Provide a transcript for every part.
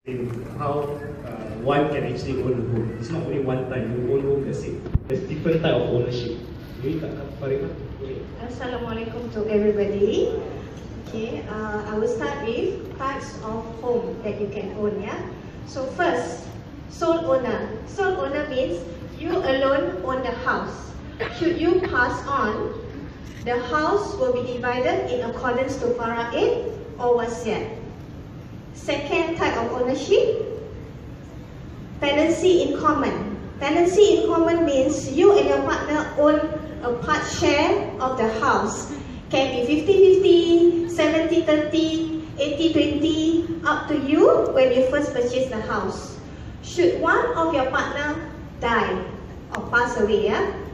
in how one can actually own a home. It's not only one time you own home, that's it. There's different type of ownership. Maybe Farila? Assalamualaikum to everybody. Okay, I will start with types of home that you can own. Yeah. So first, sole owner. Sole owner means you alone own the house. Should you pass on, the house will be divided in accordance to Fara'id or wasiat. Second type of ownership, tenancy in common. Tenancy in common means you and your partner own a part share of the house. Can be 50-50, 70-30, 80-20, up to you when you first purchase the house. Should one of your partner die or pass away,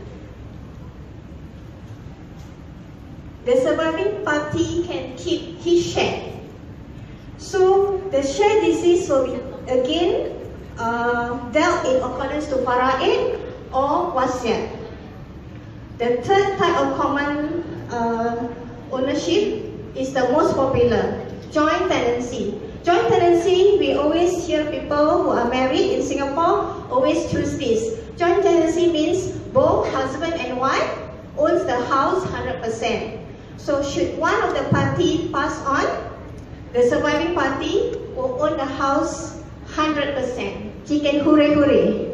the surviving party can keep his share. So the share disease will be again dealt in accordance to Fara'id or wasiat. The third type of common ownership is the most popular, joint tenancy. Joint tenancy, we always hear people who are married in Singapore always choose this. Joint tenancy means both husband and wife owns the house 100%. So should one of the party pass on, the surviving party will own the house 100%. Chicken hooray hooray.